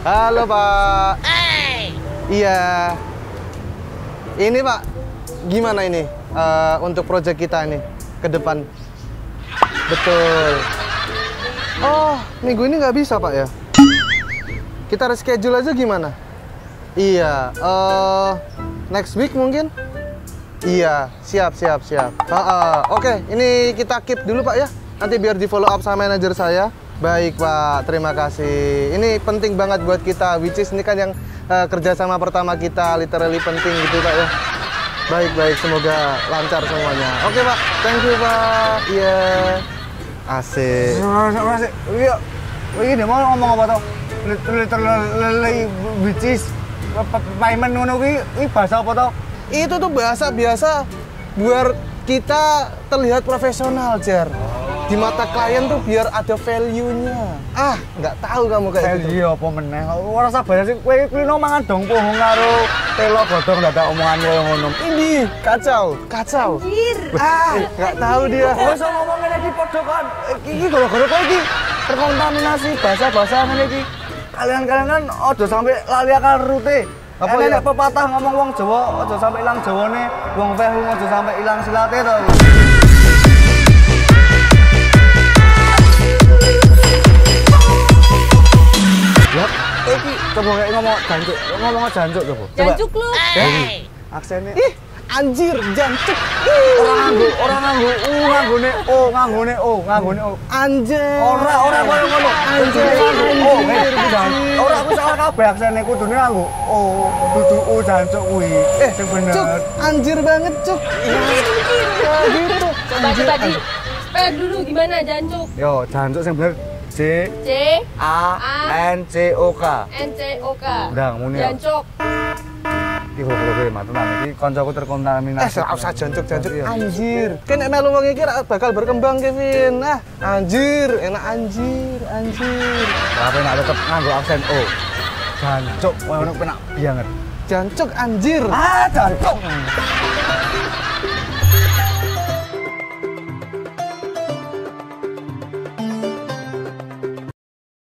Halo Pak. Iya. Ini Pak, gimana ini untuk proyek kita ini ke depan? Betul. Oh, minggu ini nggak bisa Pak ya? Kita reschedule aja gimana? Iya. Next week mungkin? Iya, siap. Oke, ini kita keep dulu Pak ya. Nanti biar di follow up sama manajer saya. Baik Pak, terima kasih. Ini penting banget buat kita, which is ini kan yang kerjasama pertama kita, literally penting gitu Pak ya. Baik, semoga lancar semuanya. Oke Pak, thank you Pak. Iya. Asik. Iya, ini mau ngomong apa tuh? Literally which is payment ngono kuwi bahasa apa tuh? Itu tuh bahasa biasa biar kita terlihat profesional, Jer. Di mata klien tuh biar ada value-nya. Ah, nggak tahu kamu kayak gitu. Value apa meneh? Ora sabar sih kowe kulino mangan dong pohong karo telo godhong dadak omongan koyo ngono. Ini kacau. Anjir. Ah, nggak tahu dia. Wes ngomong ngene iki padha kan. Iki gara-gara kowe iki terkontaminasi bahasa-bahasa ngene iki. Kalian kan ojo sampai lali akal rute. Apa ya? Pepatah ngomong wong Jawa ojo sampai ilang Jawane, wong value ojo sampai ilang silate to. Lah, iki coba kayak ngomong jancuk coba. Jancuk lu. Aksennya. Ih, anjir, jancuk. Nganggone o. Anjir. Ora koyo ngono. Anjir. Ora aku salah kabeh aksene kudune nganggo o, dudu o jancuk kuwi. Sing bener. Cuk, anjir banget, Cuk. Ya gitu. Coba tadi. Spell dulu gimana jancuk? Yo, jancuk sing bener C A N C O K. Ndang muni. Jancuk. Iki goblok mantenan iki kancaku terkontaminasi. Ora usah jancuk. Anjir. Kan nek melu wong iki bakal berkembang, Kevin. Ah, anjir, enak anjir. Tapi nek tetep nganggo aksen O. Jancuk, koyo penak banget. Jancuk anjir. Ah, jancuk.